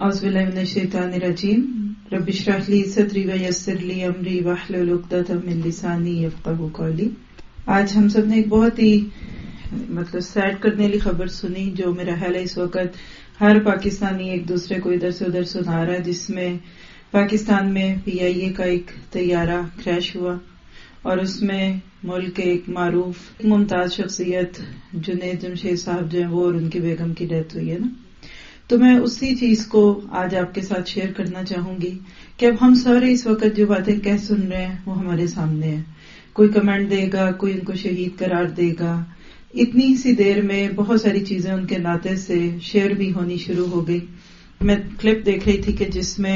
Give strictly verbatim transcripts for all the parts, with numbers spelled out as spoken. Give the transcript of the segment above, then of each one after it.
اعوذ باللہ من الشیطان الرجیم رب اشرح لی صدری ویسر لی امری واحلل عقدۃ من لسانی یفقہوا قولی۔ آج ہم سب نے ایک بہت ہی مطلب سیڈ کرنے والی خبر سنی، جو میرا خیال ہے اس وقت ہر پاکستانی ایک دوسرے کو ادھر سے ادھر سنا رہا ہے، جس میں پاکستان میں پی آئی اے کا ایک طیارہ کریش ہوا اور اس میں ملک کے ایک معروف ممتاز شخصیت جنید جمشید صاحب جو ہیں وہ اور ان کی بیگم کی ڈیتھ ہوئی ہے نا۔ تو میں اسی چیز کو آج آپ کے ساتھ شیئر کرنا چاہوں گی کہ اب ہم سارے اس وقت جو باتیں کہہ سن رہے ہیں وہ ہمارے سامنے ہیں۔ کوئی کمنٹ دے گا، کوئی ان کو شہید قرار دے گا، اتنی سی دیر میں بہت ساری چیزیں ان کے ناطے سے شیئر بھی ہونی شروع ہو گئی۔ میں کلپ دیکھ رہی تھی کہ جس میں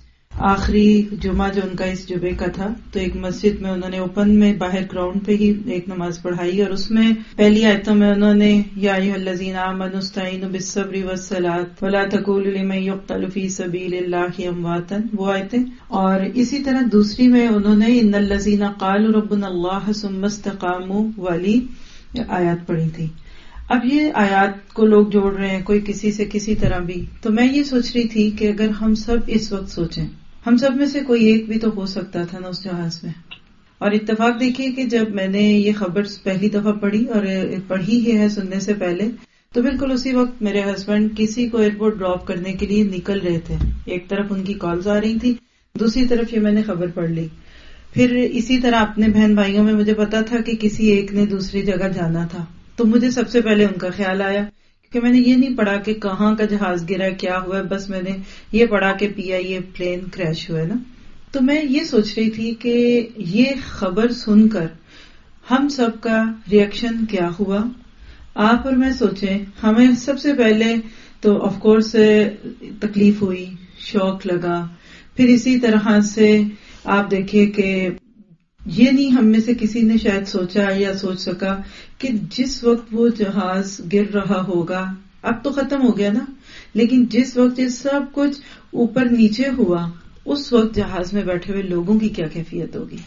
آخری جمعہ جو ان کا اس جمعے کا تھا، تو ایک مسجد میں انہوں نے اوپن میں باہر گراؤنڈ پہ ہی ایک نماز پڑھائی، اور اس میں پہلی آیتوں میں انہوں نے یا ایھا الذین آمنوا استعینوا بالصبر والصلاۃ ولا تقولوا لمن یقتل فی سبیل اللہ امواتا، وہ آیتیں، اور اسی طرح دوسری میں انہوں نے ان الذین قالوا ربنا اللہ ثم استقاموا والی آیات پڑھی تھی۔ اب یہ آیات کو لوگ جوڑ رہے ہیں، کوئی کسی سے کسی طرح بھی، تو میں یہ سوچ رہی تھی کہ اگر ہم سب اس وقت سوچیں، ہم سب میں سے کوئی ایک بھی تو ہو سکتا تھا نا اس جہاز میں۔ اور اتفاق دیکھیے کہ جب میں نے یہ خبر پہلی دفعہ پڑھی، اور پڑھی ہی ہے سننے سے پہلے، تو بالکل اسی وقت میرے ہسبینڈ کسی کو ایئرپورٹ ڈراپ کرنے کے لیے نکل رہے تھے۔ ایک طرف ان کی کالز آ رہی تھی، دوسری طرف یہ میں نے خبر پڑھ لی۔ پھر اسی طرح اپنے بہن بھائیوں میں مجھے پتا تھا کہ کسی ایک نے دوسری جگہ جانا تھا، تو مجھے سب سے پہلے ان کا خیال آیا، کہ میں نے یہ نہیں پڑھا کہ کہاں کا جہاز گرا، کیا ہوا ہے، بس میں نے یہ پڑھا کہ پی آئی اے پلین کریش ہوا ہے نا۔ تو میں یہ سوچ رہی تھی کہ یہ خبر سن کر ہم سب کا ریئیکشن کیا ہوا۔ آپ اور میں سوچیں، ہمیں سب سے پہلے تو آف کورس تکلیف ہوئی، شوق لگا، پھر اسی طرح سے آپ دیکھیے کہ یہ نہیں ہم میں سے کسی نے شاید سوچا یا سوچ سکا کہ جس وقت وہ جہاز گر رہا ہوگا، اب تو ختم ہو گیا نا، لیکن جس وقت یہ سب کچھ اوپر نیچے ہوا، اس وقت جہاز میں بیٹھے ہوئے لوگوں کی کیا کیفیت ہوگی۔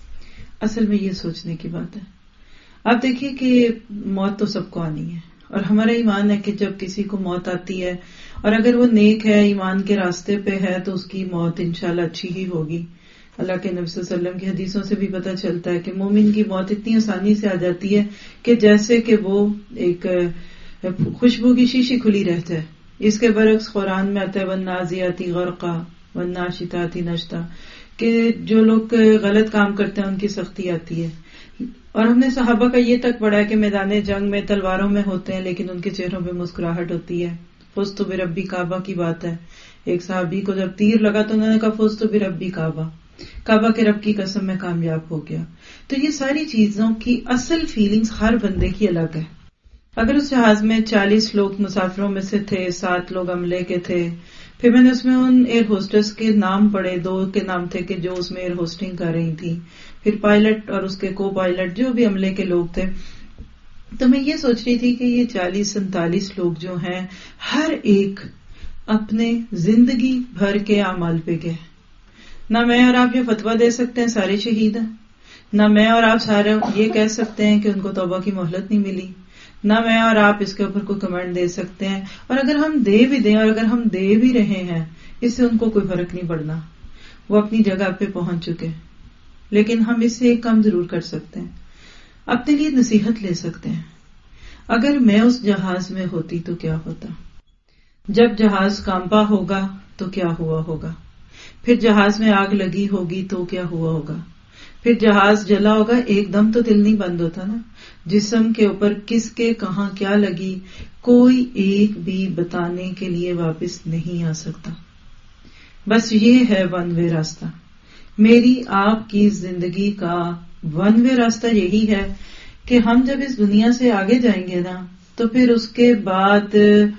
اصل میں یہ سوچنے کی بات ہے۔ آپ دیکھیے کہ موت تو سب کو آنی ہے، اور ہمارا ایمان ہے کہ جب کسی کو موت آتی ہے، اور اگر وہ نیک ہے، ایمان کے راستے پہ ہے، تو اس کی موت انشاءاللہ اچھی ہی ہوگی۔ اللہ کے نبی صلی اللہ علیہ وسلم کی حدیثوں سے بھی پتہ چلتا ہے کہ مومن کی موت اتنی آسانی سے آ جاتی ہے کہ جیسے کہ وہ ایک خوشبو کی شیشی کھلی رہتا ہے۔ اس کے برعکس قرآن میں آتا ہے وَالنَّازِعَاتِ غَرْقًا وَالنَّاشِطَاتِ نَشْطًا، کہ جو لوگ غلط کام کرتے ہیں ان کی سختی آتی ہے۔ اور ہم نے صحابہ کا یہ تک پڑھا ہے کہ میدان جنگ میں تلواروں میں ہوتے ہیں، لیکن ان کے چہروں پہ مسکراہٹ ہوتی ہے۔ فزت بربی کعبہ کی بات ہے، ایک صحابی کو جب تیر لگا تو انہوں نے کہا فزت بربی کعبہ، کعبہ کے رب کی قسم میں کامیاب ہو گیا۔ تو یہ ساری چیزوں کی اصل فیلنگز ہر بندے کی الگ ہے۔ اگر اس جہاز میں چالیس لوگ مسافروں میں سے تھے، سات لوگ عملے کے تھے، پھر میں نے اس میں ان ایئر ہوسٹس کے نام پڑھے، دو کے نام تھے کہ جو اس میں ایئر ہوسٹنگ کر رہی تھی، پھر پائلٹ اور اس کے کو پائلٹ جو بھی عملے کے لوگ تھے، تو میں یہ سوچ رہی تھی کہ یہ چالیس سینتالیس لوگ جو ہیں، ہر ایک اپنے زندگی بھر کے اعمال پہ گئے۔ نہ میں اور آپ یہ فتویٰ دے سکتے ہیں سارے شہید ہیں، نہ میں اور آپ سارے یہ کہہ سکتے ہیں کہ ان کو توبہ کی مہلت نہیں ملی، نہ میں اور آپ اس کے اوپر کوئی کمنٹ دے سکتے ہیں، اور اگر ہم دے بھی دیں، اور اگر ہم دے بھی رہے ہیں، اس سے ان کو کوئی فرق نہیں پڑنا، وہ اپنی جگہ پہ پہنچ چکے۔ لیکن ہم اس سے ایک کام ضرور کر سکتے ہیں، اپنے لیے نصیحت لے سکتے ہیں۔ اگر میں اس جہاز میں ہوتی تو کیا ہوتا، جب جہاز کانپا ہوگا تو کیا ہوا ہوگا، پھر جہاز میں آگ لگی ہوگی تو کیا ہوا ہوگا، پھر جہاز جلا ہوگا، ایک دم تو دل نہیں بند ہوتا نا، جسم کے اوپر کس کے کہاں کیا لگی کوئی ایک بھی بتانے کے لیے واپس نہیں آ سکتا۔ بس یہ ہے ون وے راستہ، میری آپ کی زندگی کا ون وے راستہ یہی ہے کہ ہم جب اس دنیا سے آگے جائیں گے نا، تو پھر اس کے بعد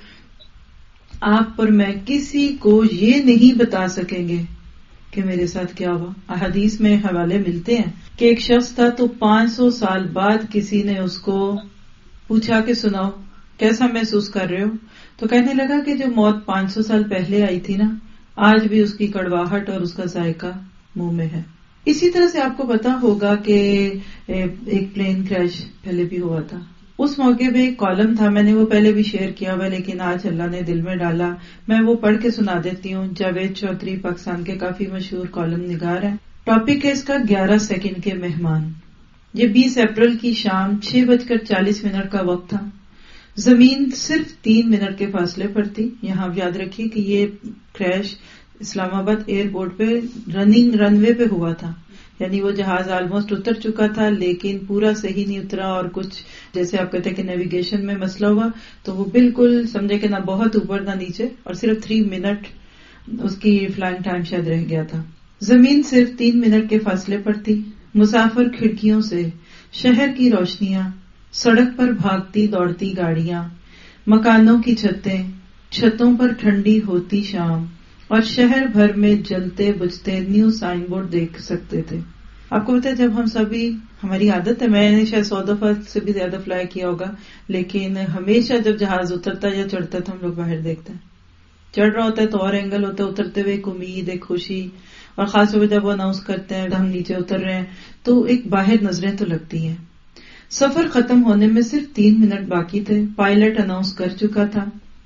آپ اور میں کسی کو یہ نہیں بتا سکیں گے کہ میرے ساتھ کیا ہوا۔ احادیث میں حوالے ملتے ہیں کہ ایک شخص تھا، تو پانچ سو سال بعد کسی نے اس کو پوچھا کہ سناؤ کیسا محسوس کر رہے ہو، تو کہنے لگا کہ جو موت پانچ سو سال پہلے آئی تھی نا، آج بھی اس کی کڑواہٹ اور اس کا ذائقہ منہ میں ہے۔ اسی طرح سے آپ کو پتا ہوگا کہ ایک پلین کریش پہلے بھی ہوا تھا، اس موقع پہ ایک کالم تھا، میں نے وہ پہلے بھی شیئر کیا ہوا لیکن آج اللہ نے دل میں ڈالا، میں وہ پڑھ کے سنا دیتی ہوں۔ جاوید چودھری پاکستان کے کافی مشہور کالم نگار ہیں۔ ٹاپک ہے اس کا گیارہ سیکنڈ کے مہمان۔ یہ بیس اپریل کی شام چھ بج کر چالیس منٹ کا وقت تھا۔ زمین صرف تین منٹ کے فاصلے پر تھی۔ یہاں آپ یاد رکھیے کہ یہ کریش اسلام آباد ایئرپورٹ پہ رننگ رن وے پہ ہوا تھا، یعنی وہ جہاز آلموسٹ اتر چکا تھا لیکن پورا صحیح نہیں اترا، اور کچھ جیسے آپ کہتے ہیں کہ نیویگیشن میں مسئلہ ہوا تو وہ بالکل سمجھے کہ نہ بہت اوپر نہ نیچے، اور صرف تھری منٹ اس کی فلائنگ ٹائم شاید رہ گیا تھا۔ زمین صرف تین منٹ کے فاصلے پر تھی۔ مسافر کھڑکیوں سے شہر کی روشنیاں، سڑک پر بھاگتی دوڑتی گاڑیاں، مکانوں کی چھتیں، چھتوں پر ٹھنڈی ہوتی شام، اور شہر بھر میں جلتے بجھتے نیو سائن بورڈ دیکھ سکتے تھے۔ آپ کو پتا ہے جب ہم سبھی، ہماری عادت ہے، میں نے شاید سو دفعہ سے بھی زیادہ فلائی کیا ہوگا، لیکن ہمیشہ جب جہاز اترتا یا چڑھتا تو ہم لوگ باہر دیکھتے ہیں۔ چڑھ رہا ہوتا ہے تو اور اینگل ہوتا ہے، اترتے ہوئے ایک امید، ایک خوشی، اور خاص طور پہ جب وہ اناؤنس کرتے ہیں ہم نیچے اتر رہے ہیں تو ایک باہر نظریں تو لگتی ہیں۔ سفر ختم ہونے میں صرف تین منٹ باقی تھے۔ پائلٹ اناؤنس کر چکا تھا،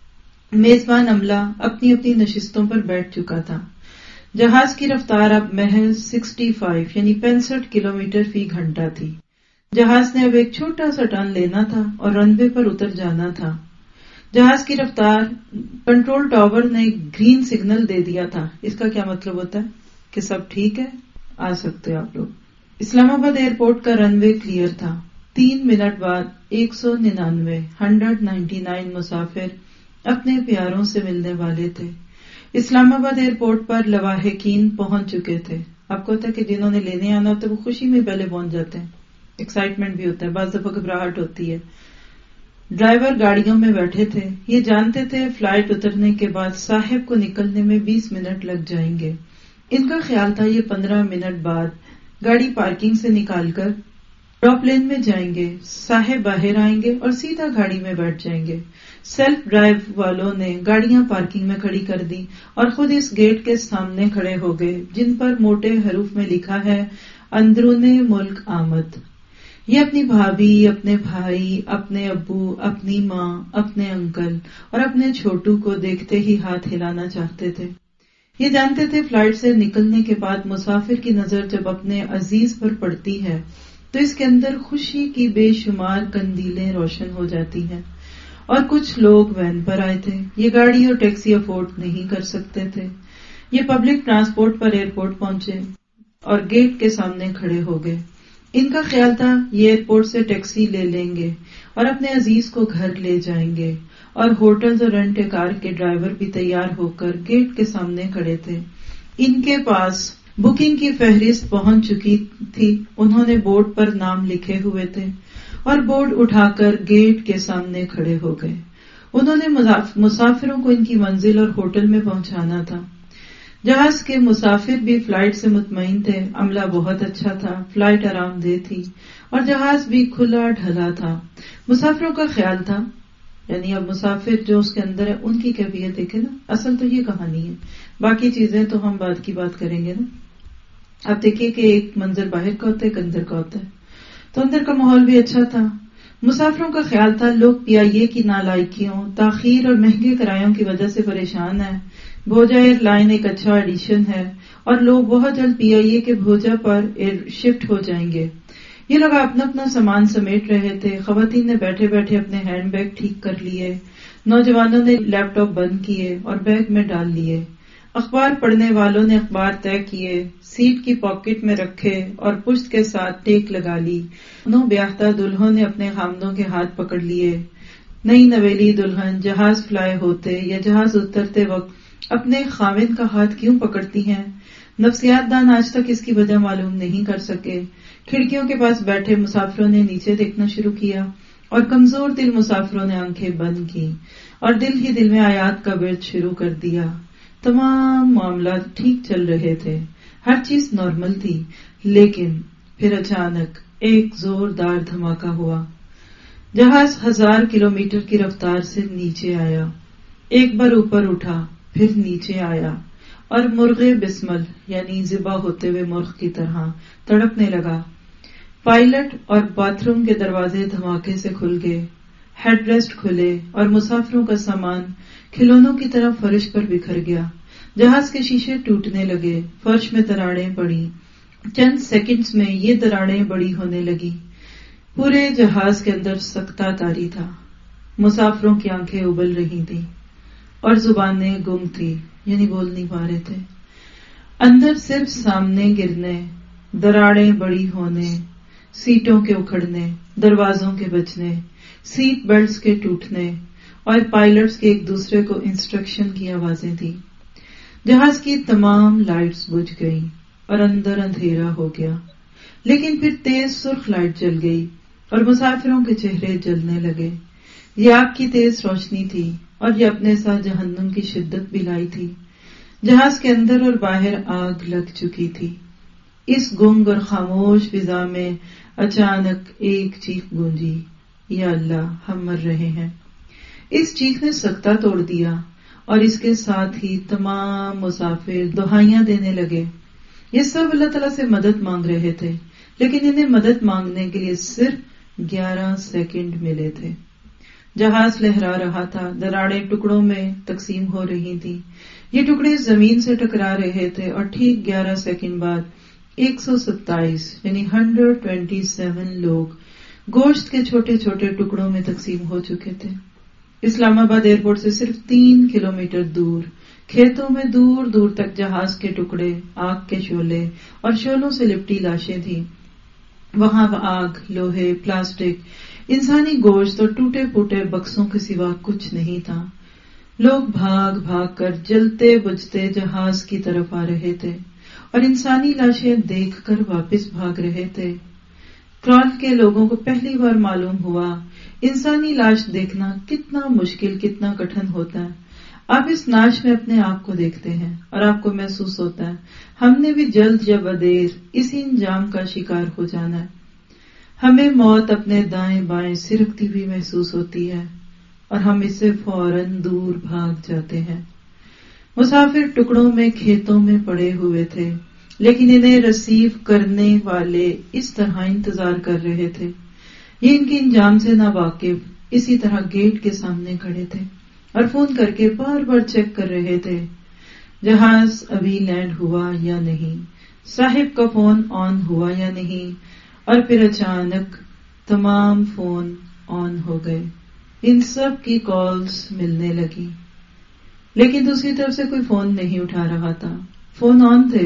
میزبان عملہ اپنی اپنی نشستوں پر بیٹھ چکا تھا۔ جہاز کی رفتار اب محض سکسٹی فائیو یعنی پینسٹھ کلومیٹر فی گھنٹہ تھی۔ جہاز نے اب ایک چھوٹا سا ٹرن لینا تھا اور رن وے پر اتر جانا تھا۔ جہاز کی رفتار، کنٹرول ٹاور نے گرین سگنل دے دیا تھا۔ اس کا کیا مطلب ہوتا ہے کہ سب ٹھیک ہے، آ سکتے آپ لوگ۔ اسلام آباد ایئرپورٹ کا رن وے کلیئر تھا۔ تین منٹ بعد ایک سو ننانوے ہنڈریڈ نائنٹی نائن مسافر اپنے پیاروں سے ملنے والے تھے۔ اسلام آباد ایئرپورٹ پر لواحقین پہنچ چکے تھے۔ آپ کو ہوتا ہے کہ جنہوں نے لینے آنا ہوتا ہے وہ خوشی میں پہلے پہنچ جاتے ہیں، ایکسائٹمنٹ بھی ہوتا ہے، بعض دفعہ گھبراہٹ ہوتی ہے۔ ڈرائیور گاڑیوں میں بیٹھے تھے، یہ جانتے تھے فلائٹ اترنے کے بعد صاحب کو نکلنے میں بیس منٹ لگ جائیں گے۔ ان کا خیال تھا یہ پندرہ منٹ بعد گاڑی پارکنگ سے نکال کر ڈراپ لین میں جائیں گے، صاحب باہر آئیں گے اور سیدھا گاڑی میں بیٹھ جائیں گے۔ سیلف ڈرائیو والوں نے گاڑیاں پارکنگ میں کھڑی کر دی اور خود اس گیٹ کے سامنے کھڑے ہو گئے جن پر موٹے حروف میں لکھا ہے اندرون ملک آمد۔ یہ اپنی بھابھی، اپنے بھائی، اپنے ابو، اپنی ماں، اپنے انکل اور اپنے چھوٹو کو دیکھتے ہی ہاتھ ہلانا چاہتے تھے۔ یہ جانتے تھے فلائٹ سے نکلنے کے بعد مسافر کی نظر جب اپنے عزیز پر پڑتی ہے تو اس کے اندر خوشی کی بے شمار قندیلیں روشن ہو جاتی ہیں۔ اور کچھ لوگ وین پر آئے تھے، یہ گاڑی اور ٹیکسی افورڈ نہیں کر سکتے تھے۔ یہ پبلک ٹرانسپورٹ پر ایئرپورٹ پہنچے اور گیٹ کے سامنے کھڑے ہو گئے۔ ان کا خیال تھا یہ ایئرپورٹ سے ٹیکسی لے لیں گے اور اپنے عزیز کو گھر لے جائیں گے، اور ہوٹلز اور رینٹ کار کے ڈرائیور بھی تیار ہو کر گیٹ کے سامنے کھڑے تھے۔ ان کے پاس بکنگ کی فہرست پہنچ چکی تھی، انہوں نے بورڈ پر نام لکھے ہوئے تھے اور بورڈ اٹھا کر گیٹ کے سامنے کھڑے ہو گئے۔ انہوں نے مسافروں کو ان کی منزل اور ہوٹل میں پہنچانا تھا۔ جہاز کے مسافر بھی فلائٹ سے مطمئن تھے، عملہ بہت اچھا تھا، فلائٹ آرام دہ تھی اور جہاز بھی کھلا ڈھلا تھا۔ مسافروں کا خیال تھا، یعنی اب مسافر جو اس کے اندر ہے ان کی کیفیت دیکھے نا، اصل تو یہ کہانی ہے، باقی چیزیں تو ہم بعد کی بات کریں گے نا۔ اب دیکھیے کہ ایک منظر باہر کا ہوتا ہے، ایک اندر کا ہوتا ہے، تو اندر کا ماحول بھی اچھا تھا۔ مسافروں کا خیال تھا لوگ پی آئی اے کی نالائکیوں، تاخیر اور مہنگے کرایوں کی وجہ سے پریشان ہیں۔ بھوجا ایئر لائن ایک اچھا ایڈیشن ہے اور لوگ بہت جلد پی آئی اے کے بھوجا پر شفٹ ہو جائیں گے۔ یہ لوگ اپنا اپنا سامان سمیٹ رہے تھے، خواتین نے بیٹھے بیٹھے اپنے ہینڈ بیگ ٹھیک کر لیے، نوجوانوں نے لیپ ٹاپ بند کیے اور بیگ میں ڈال لیے، اخبار پڑھنے والوں نے اخبار طے کیے، سیٹ کی پاکٹ میں رکھے اور پشت کے ساتھ ٹیک لگا لی۔ نو بیاہتا دلہوں نے اپنے خامدوں کے ہاتھ پکڑ لیے۔ نئی نویلی دلہن جہاز فلائی ہوتے یا جہاز اترتے وقت اپنے خاوند کا ہاتھ کیوں پکڑتی ہیں؟ نفسیات دان آج تک اس کی وجہ معلوم نہیں کر سکے۔ کھڑکیوں کے پاس بیٹھے مسافروں نے نیچے دیکھنا شروع کیا اور کمزور دل مسافروں نے آنکھیں بند کی اور دل ہی دل میں آیات کا ورد شروع کر دیا۔ تمام معاملات ٹھیک چل رہے تھے، ہر چیز نارمل تھی، لیکن پھر اچانک ایک زوردار دھماکہ ہوا۔ جہاز ہزار کلومیٹر کی رفتار سے نیچے آیا، ایک بار اوپر اٹھا، پھر نیچے آیا اور مرغ بسمل یعنی ذبح ہوتے ہوئے مرغ کی طرح تڑپنے لگا۔ پائلٹ اور باتھ روم کے دروازے دھماکے سے کھل گئے، ہیڈ ریسٹ کھلے اور مسافروں کا سامان کھلونوں کی طرح فرش پر بکھر گیا۔ جہاز کے شیشے ٹوٹنے لگے، فرش میں دراڑیں پڑی۔ چند سیکنڈز میں یہ دراڑیں بڑی ہونے لگی۔ پورے جہاز کے اندر سکتہ طاری تھا۔ مسافروں کی آنکھیں ابل رہی تھیں اور زبانیں گم تھی، یعنی بول نہیں پا رہے تھے۔ اندر صرف سامنے گرنے، دراڑیں بڑی ہونے، سیٹوں کے اکھڑنے، دروازوں کے بجنے، سیٹ بیلٹس کے ٹوٹنے اور پائلٹس کے ایک دوسرے کو انسٹرکشن کی آوازیں تھی۔ جہاز کی تمام لائٹس بجھ گئیں اور اندر اندھیرا ہو گیا، لیکن پھر تیز سرخ لائٹ جل گئی اور مسافروں کے چہرے جلنے لگے۔ یہ آگ کی تیز روشنی تھی اور یہ اپنے ساتھ جہنم کی شدت بھی لائی تھی۔ جہاز کے اندر اور باہر آگ لگ چکی تھی۔ اس گنگ اور خاموش فضا میں اچانک ایک چیخ گونجی، یا اللہ، ہم مر رہے ہیں۔ اس چیخ نے سکتہ توڑ دیا اور اس کے ساتھ ہی تمام مسافر دہائیاں دینے لگے۔ یہ سب اللہ تعالیٰ سے مدد مانگ رہے تھے، لیکن انہیں مدد مانگنے کے لیے صرف گیارہ سیکنڈ ملے تھے۔ جہاز لہرا رہا تھا، دراڑیں ٹکڑوں میں تقسیم ہو رہی تھی، یہ ٹکڑے زمین سے ٹکرا رہے تھے اور ٹھیک گیارہ سیکنڈ بعد ایک سو ستائیس یعنی ہنڈریڈ ٹوینٹی سیون لوگ گوشت کے چھوٹے چھوٹے ٹکڑوں میں تقسیم ہو چکے تھے۔ اسلام آباد ایئرپورٹ سے صرف تین کلومیٹر دور کھیتوں میں دور دور تک جہاز کے ٹکڑے، آگ کے شعلے اور شعلوں سے لپٹی لاشیں تھیں۔ وہاں آگ، لوہے، پلاسٹک، انسانی گوشت اور ٹوٹے پھوٹے بکسوں کے سوا کچھ نہیں تھا۔ لوگ بھاگ بھاگ کر جلتے بجھتے جہاز کی طرف آ رہے تھے اور انسانی لاشیں دیکھ کر واپس بھاگ رہے تھے۔ کرال کے لوگوں کو پہلی بار معلوم ہوا انسانی لاش دیکھنا کتنا مشکل، کتنا کٹھن ہوتا ہے۔ آپ اس نعش میں اپنے آپ کو دیکھتے ہیں اور آپ کو محسوس ہوتا ہے ہم نے بھی جلد یا بدیر اسی انجام کا شکار ہو جانا ہے۔ ہمیں موت اپنے دائیں بائیں سرکتی ہوئی محسوس ہوتی ہے اور ہم اس سے فوراً دور بھاگ جاتے ہیں۔ مسافر ٹکڑوں میں کھیتوں میں پڑے ہوئے تھے، لیکن انہیں ریسیو کرنے والے اس طرح انتظار کر رہے تھے۔ یہ ان کے انجام سے ناواقف اسی طرح گیٹ کے سامنے کھڑے تھے اور فون کر کے بار بار چیک کر رہے تھے جہاز ابھی لینڈ ہوا یا نہیں، صاحب کا فون آن ہوا یا نہیں، اور پھر اچانک تمام فون آن ہو گئے۔ ان سب کی کالز ملنے لگی، لیکن دوسری طرف سے کوئی فون نہیں اٹھا رہا تھا۔ فون آن تھے،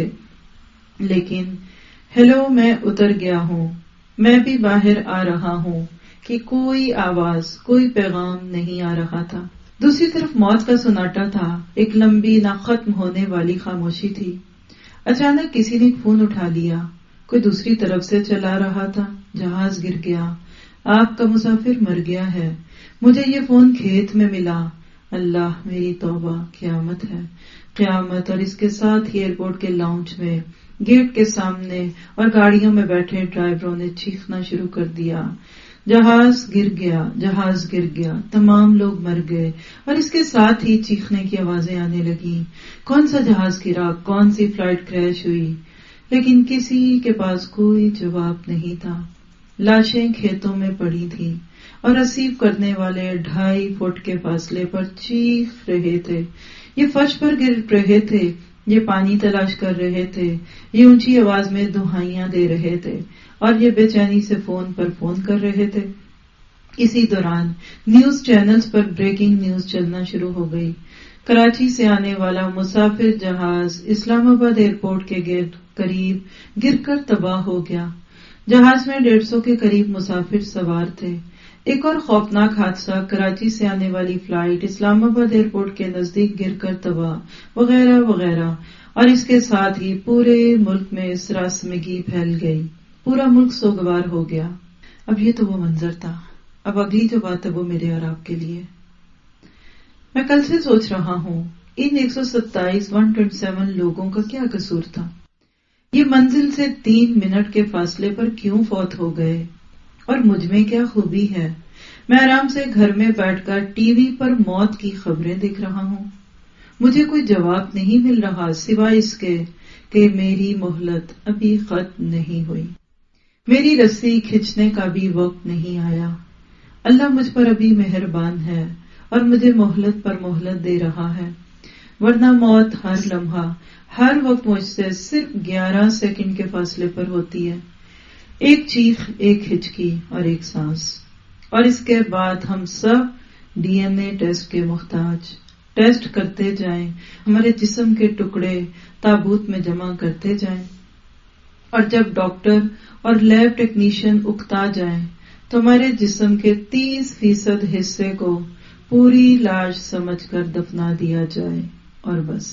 لیکن ہیلو میں اتر گیا ہوں، میں بھی باہر آ رہا ہوں کہ کوئی آواز، کوئی پیغام نہیں آ رہا تھا۔ دوسری طرف موت کا سناٹا تھا، ایک لمبی نہ ختم ہونے والی خاموشی تھی۔ اچانک کسی نے ایک فون اٹھا لیا، کوئی دوسری طرف سے چلا رہا تھا۔ جہاز گر گیا، آپ کا مسافر مر گیا ہے، مجھے یہ فون کھیت میں ملا۔ اللہ، میری توبہ، قیامت ہے، قیامت۔ اور اس کے ساتھ ہی ایئرپورٹ کے لاؤنج میں، گیٹ کے سامنے اور گاڑیوں میں بیٹھے ڈرائیوروں نے چیخنا شروع کر دیا، جہاز گر گیا، جہاز گر گیا، تمام لوگ مر گئے۔ اور اس کے ساتھ ہی چیخنے کی آوازیں آنے لگیں، کون سا جہاز گرا، کون سی فلائٹ کریش ہوئی، لیکن کسی کے پاس کوئی جواب نہیں تھا۔ لاشیں کھیتوں میں پڑی تھیں اور ریسیو کرنے والے ڈھائی فٹ کے فاصلے پر چیخ رہے تھے۔ یہ فرش پر گر رہے تھے، یہ پانی تلاش کر رہے تھے، یہ اونچی آواز میں دہائیاں دے رہے تھے اور یہ بے چینی سے فون پر فون کر رہے تھے۔ اسی دوران نیوز چینلز پر بریکنگ نیوز چلنا شروع ہو گئی۔ کراچی سے آنے والا مسافر جہاز اسلام آباد ایئرپورٹ کے گیٹ قریب گر کر تباہ ہو گیا۔ جہاز میں ڈیڑھ سو کے قریب مسافر سوار تھے۔ ایک اور خوفناک حادثہ، کراچی سے آنے والی فلائٹ اسلام آباد ایئرپورٹ کے نزدیک گر کر تباہ، وغیرہ وغیرہ، اور اس کے ساتھ ہی پورے ملک میں سراسمگی پھیل گئی، پورا ملک سوگوار ہو گیا۔ اب یہ تو وہ منظر تھا، اب اگلی جو بات ہے وہ میرے اور آپ کے لیے۔ میں کل سے سوچ رہا ہوں ان ایک سو ستائیس ون ٹوینٹی سیون لوگوں کا کیا قصور تھا؟ یہ منزل سے تین منٹ کے فاصلے پر کیوں فوت ہو گئے؟ اور مجھ میں کیا خوبی ہے؟ میں آرام سے گھر میں بیٹھ کر ٹی وی پر موت کی خبریں دیکھ رہا ہوں۔ مجھے کوئی جواب نہیں مل رہا سوائے اس کے کہ میری مہلت ابھی ختم نہیں ہوئی۔ میری رسی کھینچنے کا بھی وقت نہیں آیا. اللہ مجھ پر ابھی مہربان ہے اور مجھے مہلت پر مہلت دے رہا ہے، ورنہ موت ہر لمحہ ہر وقت مجھ سے صرف گیارہ سیکنڈ کے فاصلے پر ہوتی ہے. ایک چیخ، ایک ہچکی اور ایک سانس، اور اس کے بعد ہم سب ڈی این اے ٹیسٹ کے محتاج. ٹیسٹ کرتے جائیں، ہمارے جسم کے ٹکڑے تابوت میں جمع کرتے جائیں، اور جب ڈاکٹر اور لیب ٹیکنیشین اکتا جائیں تو ہمارے جسم کے تیس فیصد حصے کو پوری لاش سمجھ کر دفنا دیا جائے، اور بس.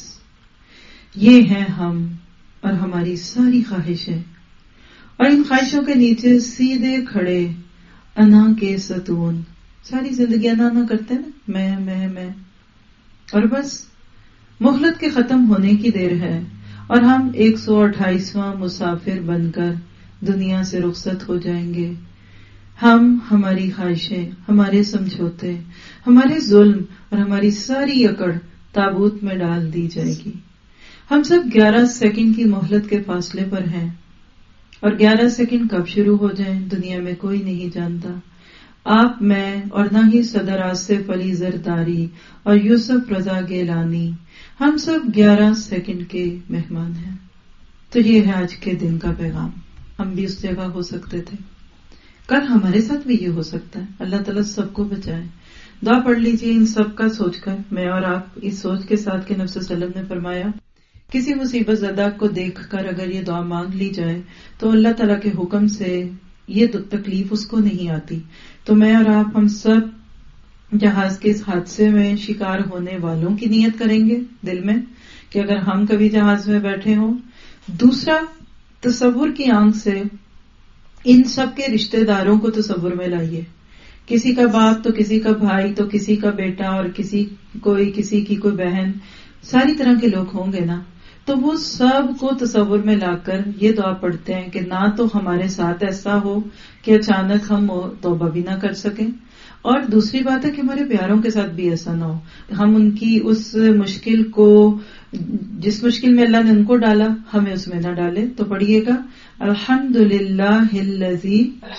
یہ ہیں ہم اور ہماری ساری خواہشیں، اور ان خواہشوں کے نیچے سیدھے کھڑے انا کے ستون. ساری زندگی انا انا کرتے نا، میں میں میں اور بس. مہلت کے ختم ہونے کی دیر ہے اور ہم ایک سو اٹھائیسواں مسافر بن کر دنیا سے رخصت ہو جائیں گے. ہم، ہماری خواہشیں، ہمارے سمجھوتے، ہمارے ظلم اور ہماری ساری اکڑ تابوت میں ڈال دی جائے گی. ہم سب گیارہ سیکنڈ کی مہلت کے فاصلے پر ہیں، اور گیارہ سیکنڈ کب شروع ہو جائیں دنیا میں کوئی نہیں جانتا. آپ، میں اور نہ ہی صدر آصف علی زرداری اور یوسف رضا گیلانی، ہم سب گیارہ سیکنڈ کے مہمان ہیں. تو یہ ہے آج کے دن کا پیغام. ہم بھی اس جگہ ہو سکتے تھے، کل ہمارے ساتھ بھی یہ ہو سکتا ہے. اللہ تعالیٰ سب کو بچائے. دعا پڑھ لیجیے ان سب کا سوچ کر. میں اور آپ اس سوچ کے ساتھ کہ نبی صلی اللہ علیہ وسلم نے فرمایا کسی مصیبت زدہ کو دیکھ کر اگر یہ دعا مانگ لی جائے تو اللہ تعالیٰ کے حکم سے یہ تکلیف اس کو نہیں آتی. تو میں اور آپ ہم سب جہاز کے اس حادثے میں شکار ہونے والوں کی نیت کریں گے دل میں کہ اگر ہم کبھی جہاز میں بیٹھے ہوں. دوسرا، تصور کی آنکھ سے ان سب کے رشتہ داروں کو تصور میں لائیے. کسی کا باپ تو کسی کا بھائی تو کسی کا بیٹا اور کسی کوئی کسی کی کوئی بہن، ساری طرح کے لوگ ہوں گے نا. تو وہ سب کو تصور میں لا کر یہ دعا پڑھتے ہیں کہ نہ تو ہمارے ساتھ ایسا ہو کہ اچانک ہم توبہ بھی نہ کر سکیں، اور دوسری بات ہے کہ ہمارے پیاروں کے ساتھ بھی ایسا نہ ہو ہم ان کی اس مشکل کو، جس مشکل میں اللہ نے ان کو ڈالا، ہمیں اس میں نہ ڈالے. تو پڑھیے گا الحمدللہ الذی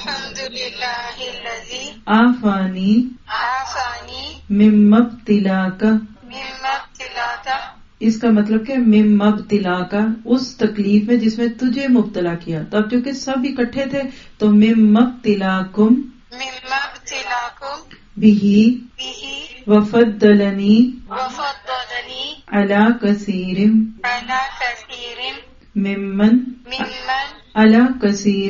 عافانی مما ابتلاک. اس کا مطلب کہ مما ابتلاک، اس تکلیف میں جس میں تجھے مبتلا کیا. تو اب چونکہ سب اکٹھے تھے تو مما ابتلاکم بہی وفضلنی علی کثیر ممن علی کثیر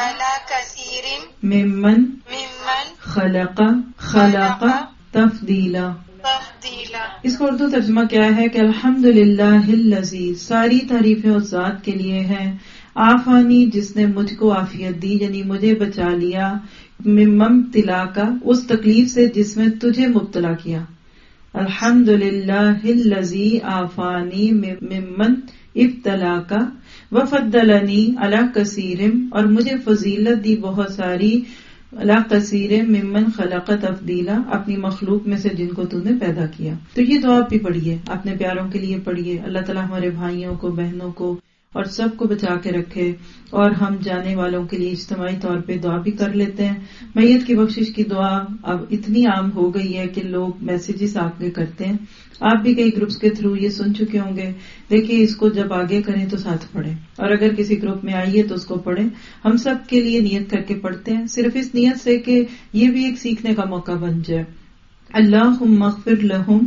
ممن خلق خلق تفضیلا. اس کا اردو ترجمہ کیا ہے کہ الحمدللہ الذی، ساری تعریفیں اس ذات کے لیے ہیں، عافانی، جس نے مجھ کو عافیت دی یعنی مجھے بچا لیا، مما ابتلاک، اس تکلیف سے جس میں تجھے مبتلا کیا. الحمدللہ الذی عافانی ممن ابتلاک وفضلنی علی کثیر، اور مجھے فضیلت دی بہت ساری، علی کثیر ممن خلق تفضیلا، اپنی مخلوق میں سے جن کو تو نے پیدا کیا. تو یہ دعا بھی پڑھیے، اپنے پیاروں کے لیے پڑھیے. اللہ تعالیٰ ہمارے بھائیوں کو، بہنوں کو اور سب کو بچا کے رکھے. اور ہم جانے والوں کے لیے اجتماعی طور پہ دعا بھی کر لیتے ہیں. میت کی بخشش کی دعا اب اتنی عام ہو گئی ہے کہ لوگ میسیجز آگے کرتے ہیں. آپ بھی کئی گروپس کے تھرو یہ سن چکے ہوں گے. دیکھیے اس کو جب آگے کریں تو ساتھ پڑھیں، اور اگر کسی گروپ میں آئیے تو اس کو پڑھیں. ہم سب کے لیے نیت کر کے پڑھتے ہیں، صرف اس نیت سے کہ یہ بھی ایک سیکھنے کا موقع بن جائے. اللہم اغفر لہم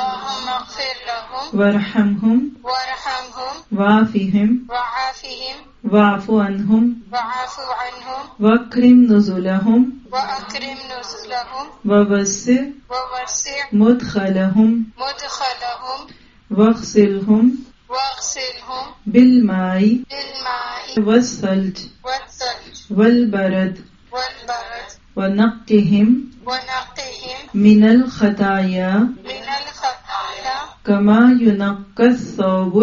وارحمہم وعافہم واعف عنہم واکرم نزلہم ووسع مدخلہم واغسلہم بالماء والثلج والبرد ونقہم من الخطایا کما ینقی الثوب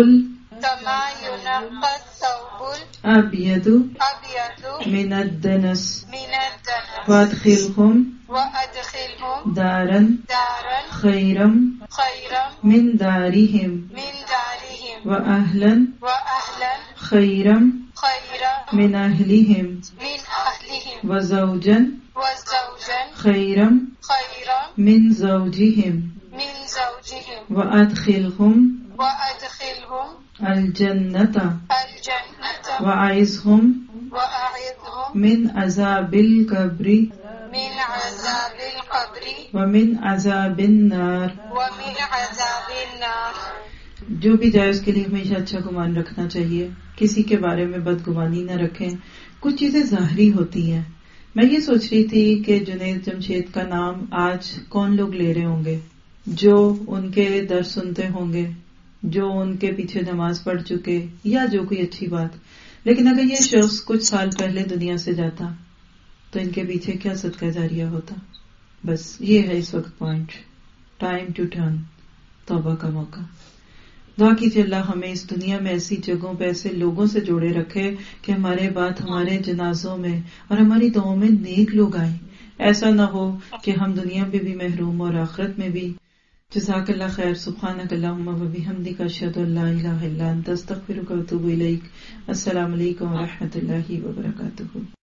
الابیض من الدنس وادخلہم دارا خیرا من دارہم واہلا خیرا خيرا من أهلهم من أهلهم وزوجا وزوجا خيرا خيرا من زوجهم من زوجهم وأدخلهم وأدخلهم الجنة الجنة وأعذهم وأعذهم من عذاب القبر من عذاب القبر ومن عذاب النار. ومن عذاب النار. جو بھی جائے اس کے لیے ہمیشہ اچھا گمان رکھنا چاہیے، کسی کے بارے میں بدگمانی نہ رکھیں. کچھ چیزیں ظاہری ہوتی ہیں. میں یہ سوچ رہی تھی کہ جنید جمشید کا نام آج کون لوگ لے رہے ہوں گے جو ان کے درس سنتے ہوں گے، جو ان کے پیچھے نماز پڑھ چکے، یا جو کوئی اچھی بات. لیکن اگر یہ شخص کچھ سال پہلے دنیا سے جاتا تو ان کے پیچھے کیا صدقہ جاریہ ہوتا. بس یہ ہے اس وقت پوائنٹ، ٹائم ٹو ٹرن، توبہ کا موقع. دعا کیجیے اللہ ہمیں اس دنیا میں ایسی جگہوں پہ ایسے لوگوں سے جوڑے رکھے کہ ہمارے بعد ہمارے جنازوں میں اور ہماری دعاؤں میں نیک لوگ آئیں. ایسا نہ ہو کہ ہم دنیا میں بھی محروم اور آخرت میں بھی. جزاک اللہ خیر. سبحانک اللہم و بحمدک اشہد ان لا الہ الا انت استغفرک و اتوب الیک. السلام علیکم و رحمۃ اللہ وبرکاتہ.